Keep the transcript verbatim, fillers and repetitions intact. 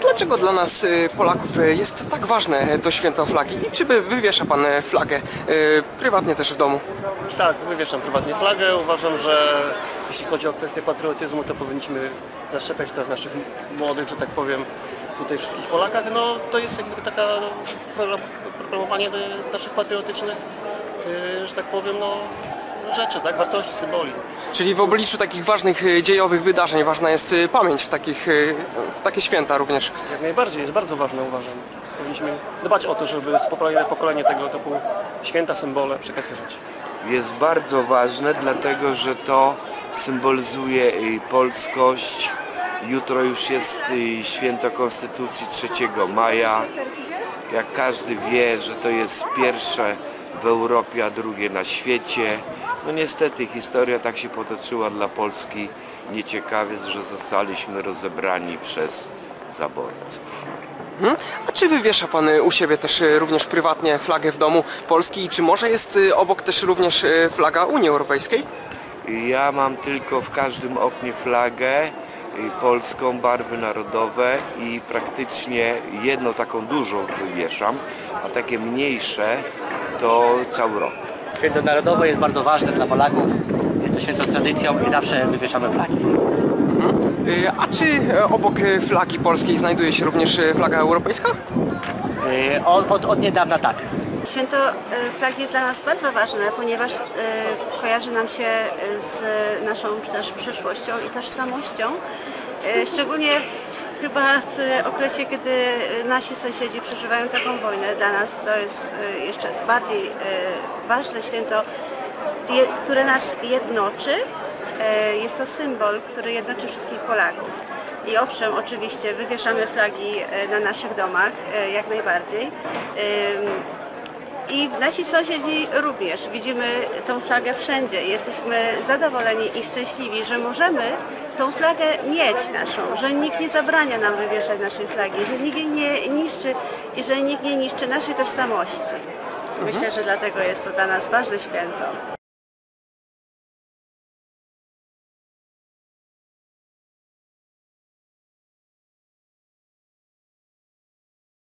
dlaczego dla nas, y, Polaków, y, jest tak ważne to święto flagi i czy by wywiesza Pan y, flagę y, prywatnie też w domu? Tak, wywieszam prywatnie flagę. Uważam, że jeśli chodzi o kwestię patriotyzmu, to powinniśmy zaszczepiać to w naszych młodych, że tak powiem, tutaj wszystkich Polakach. No to jest jakby taka no, proklamowanie naszych patriotycznych, yy, że tak powiem, no rzeczy, tak, wartości, symboli. Czyli w obliczu takich ważnych y, dziejowych wydarzeń ważna jest y, pamięć w, takich, y, w takie święta również. Jak najbardziej, jest bardzo ważne, uważam. Powinniśmy dbać o to, żeby z pokolenia na pokolenie tego typu święta, symbole przekazywać. Jest bardzo ważne, dlatego że to symbolizuje polskość. Jutro już jest święto Konstytucji trzeciego maja. Jak każdy wie, że to jest pierwsze w Europie, a drugie na świecie. No niestety historia tak się potoczyła dla Polski. Nieciekawie, że zostaliśmy rozebrani przez zaborców. Hmm? A czy wywiesza Pan y, u siebie też y, również prywatnie flagę w domu Polski i czy może jest y, obok też również y, flaga Unii Europejskiej? Ja mam tylko w każdym oknie flagę y, polską, barwy narodowe i praktycznie jedną taką dużą wywieszam, a takie mniejsze to cały rok. Święto Narodowe jest bardzo ważne dla Polaków. Jest to święto z tradycją i zawsze wywieszamy flagi. Y, A czy y, obok y, flagi polskiej znajduje się również y, flaga europejska? Yy, Od, od, od niedawna tak. Święto e, flagi jest dla nas bardzo ważne, ponieważ e, kojarzy nam się z naszą też przyszłością i tożsamością. E, szczególnie w, chyba w okresie, kiedy nasi sąsiedzi przeżywają taką wojnę. Dla nas to jest e, jeszcze bardziej e, ważne święto, je, które nas jednoczy. E, jest to symbol, który jednoczy wszystkich Polaków. I owszem, oczywiście wywieszamy flagi e, na naszych domach, e, jak najbardziej. E, I nasi sąsiedzi również. Widzimy tą flagę wszędzie. Jesteśmy zadowoleni i szczęśliwi, że możemy tą flagę mieć naszą, że nikt nie zabrania nam wywieszać naszej flagi, że nikt jej nie niszczy i że nikt nie niszczy naszej tożsamości. Myślę, że dlatego jest to dla nas ważne święto.